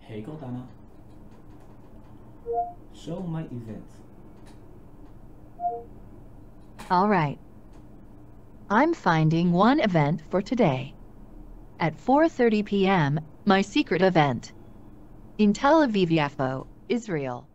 Hey Cortana. Show my event. All right. I'm finding one event for today. At 4:30 p.m., my secret event. In Tel Aviv, Yafo, Israel.